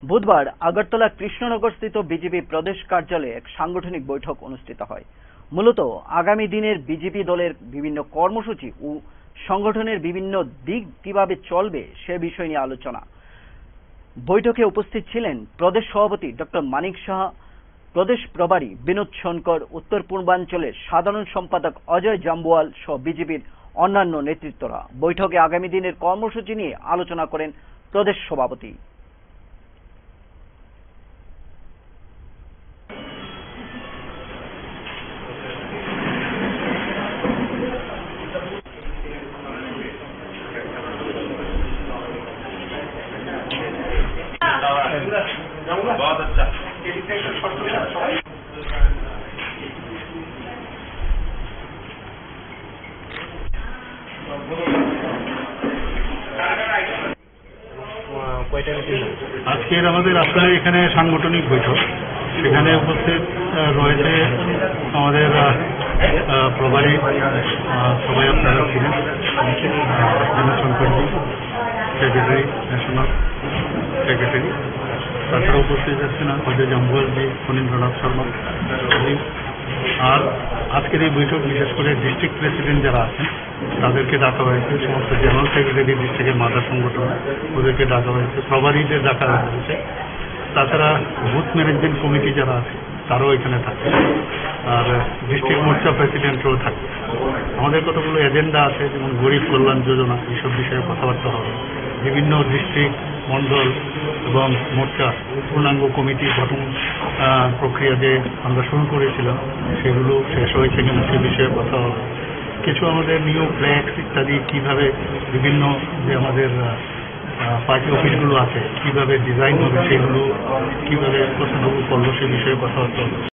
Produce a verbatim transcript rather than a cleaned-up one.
বুধবার আগরতলা কৃষ্ণনগরস্থিত বিজেপি প্রদেশ কার্যালয়ে এক সাংগঠনিক বৈঠক অনুষ্ঠিত হয়। মূলত আগামী দিনের বিজেপি দলের বিভিন্ন কর্মসূচি ও সংগঠনের বিভিন্ন দিক কিভাবে চলবে সে বিষয় নিয়ে আলোচনা। বৈঠকে উপস্থিত ছিলেন প্রদেশ সভাপতি ডক্টর মানিক সাহা, প্রদেশ প্রভারী বিনোদ শঙ্কর, উত্তর পূর্বাঞ্চলের সাধারণ সম্পাদক অজয় জাম্বুয়াল সহ বিজেপির অন্যান্য নেতৃত্বরা। বৈঠকে আগামী দিনের কর্মসূচি নিয়ে আলোচনা করেন প্রদেশ সভাপতি। बहुत अच्छा আজকের আমাদের আসলে এখানে সাংগঠনিক বৈঠক, সেখানে উপস্থিত রয়েছে আমাদের প্রভারী, সবাই আপনারা ছিলেন, শঙ্করজি সেক্রেটারি, ন্যাশনাল সেক্রেটারি, তাছাড়া উপস্থিত আছেন অজয় জাম্বুয়ালজি, ফণীন্দ্রনাথ শর্মা। আর আজকের এই বৈঠক বিশেষ করে ডিস্ট্রিক্ট প্রেসিডেন্ট যারা আছেন তাদেরকে ডাকা হয়েছে, সমস্ত জেনারেল সেক্রেটারি ডিস্ট্রিক্টের মাদার সংগঠন ওদেরকে ডাকা হয়েছে, প্রভারীদের ডাকা হয়েছে, তাছাড়া বুথ ম্যানেজমেন্ট কমিটি যারা আছে তারাও এখানে থাকবে, আর ডিস্ট্রিক্ট মোর্চা প্রেসিডেন্টরাও থাকবে। আমাদের কতগুলো এজেন্ডা আছে, যেমন গরিব কল্যাণ যোজনা, এইসব বিষয়ে কথাবার্তা হবে। বিভিন্ন ডিস্ট্রিক্ট, মন্ডল এবং মোর্চা পূর্ণাঙ্গ কমিটি গঠন প্রক্রিয়া যে আমরা শুরু করেছিলাম সেগুলো শেষ হয়েছে কিনা সে বিষয়ে কথা হবে। কিছু আমাদের নিউ ফ্ল্যাক্স ইত্যাদি কিভাবে বিভিন্ন যে আমাদের পার্টি অফিসগুলো আছে কিভাবে ডিজাইন হবে, সেগুলো কিভাবে কতটুকু করলো সে বিষয়ে কথাবার্তা হবে।